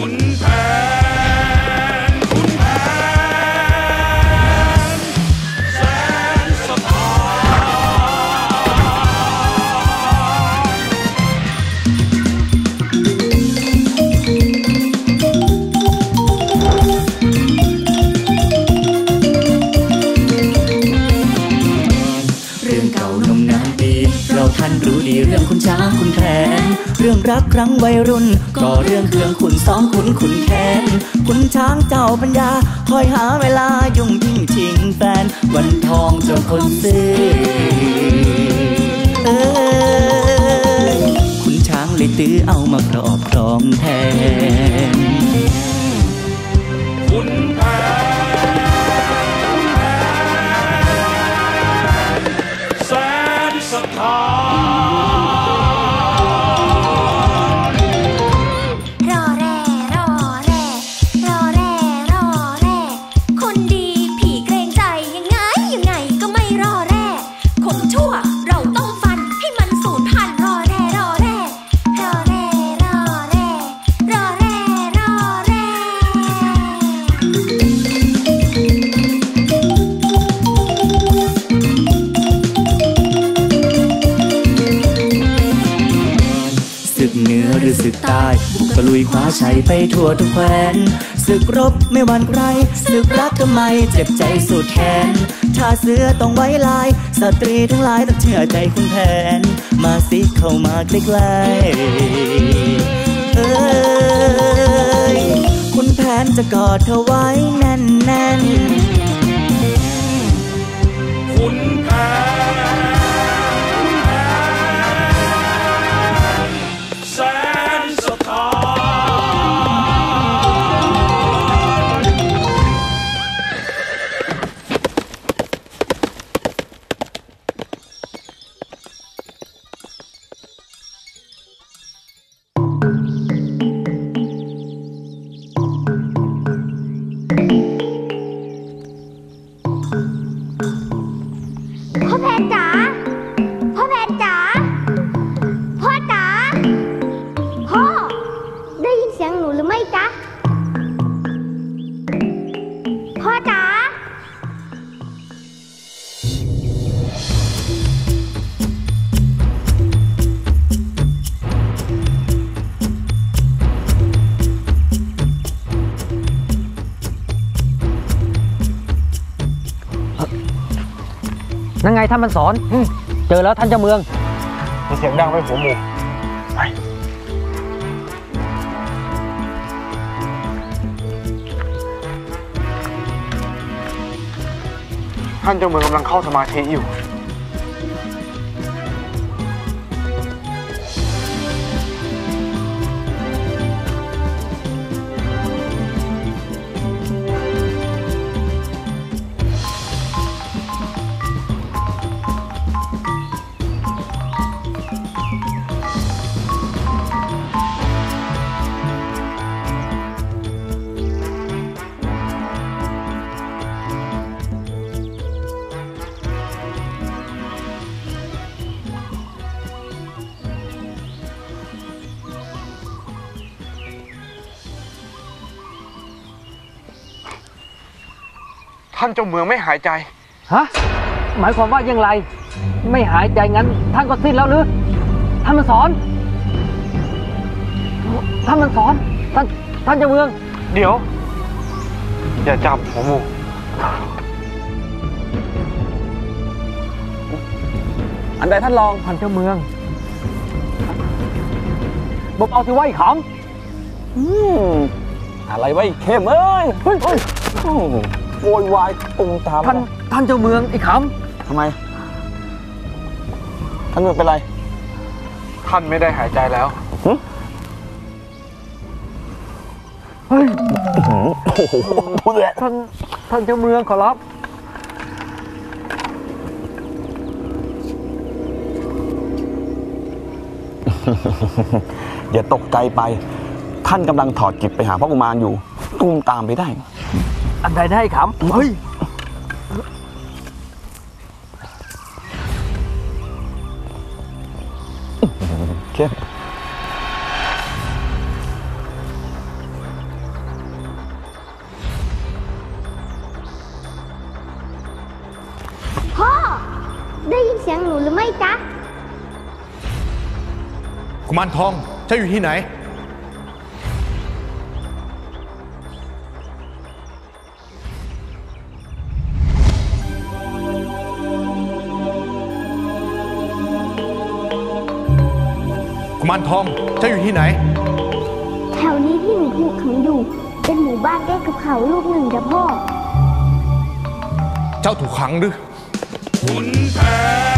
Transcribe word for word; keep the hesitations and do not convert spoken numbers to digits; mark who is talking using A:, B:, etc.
A: นแผนขุนแผนแสนสถ
B: ท่านรู้ดีเรื่องคุณช้างคุณแผนเรื่องรักครั้งวัยรุ่นก็เรื่องเครื่องขุนซ้อมขุนขุนแค้นคุณช้างเจ้าปัญญาคอยหาเวลายุ่งยิ่งชิงแฟนวันทองเจ้าคนซื้อเออคุณช้างเลยตื้อเอามาครอบครองแทน
A: ขุนแผนแสนสถศึกใต้บุกตะลุยคว้าชัยไปทั่วทุกแคว้นศึกรบไม่หวั่นใครศึกรักทำไมเจ็บใจสุดแขนชาเสือต้องไว้ลายสตรีทั้งหลายต้องเชื่อใจคุณแผนมาสิเข้ามาใกล้ๆเอ้ยคุณแผนจะกอดเธอไว้แน่นๆคุณแผน
C: นั่นไงท่านมันสอนเจอแล้วท่านเจ้าเมือง
D: มีเสียงดังไปหัวหมู่ไปท่านเจ้าเมืองกำลังเข้าสมาธิอยู่ท่านเจ้าเมืองไม่หายใจ
C: ฮะหมายความว่าอย่างไรไม่หายใจงั้นท่านก็สิ้นแล้วหรือท่านมันสอนท่านมันสอนท่านท่านเจ้าเมือง
D: เดี๋ยวอย่าจับหัวหมู
C: อันใดท่านลองท่านเจ้าเมืองบอกเอาสิไว้ขำอืมอะไรไว้เข้มเอ้ยเฮ้ยเฮ้ยโวยวายตุงตามท่านท่านเจ้าเมืองไอ้ขำทำไมท่านเมืองเป็นไร
D: ท่านไม่ได้หายใจแล้ว
C: เฮ้ยโอ้โหท่านท่านเจ้าเมืองขอรับ
E: อย่าตกใจไปท่านกำลังถอดจิตไปหาพระกุมารอยู่ตูมตามไปได้
C: อันใดได้ขำเฮ้ย
E: เข้ม
F: กุมารทองเจ้าอยู่ที่ไหนกุมารทองเจ้าอยู่ที่ไหน
G: แถวนี้ที่หนูถูกขังอยู่เป็นหมู่บ้านใกล้กับเขาลูกหนึ่งจ้ะพ่อ
F: เจ้าถูกขังหรือขุนแผน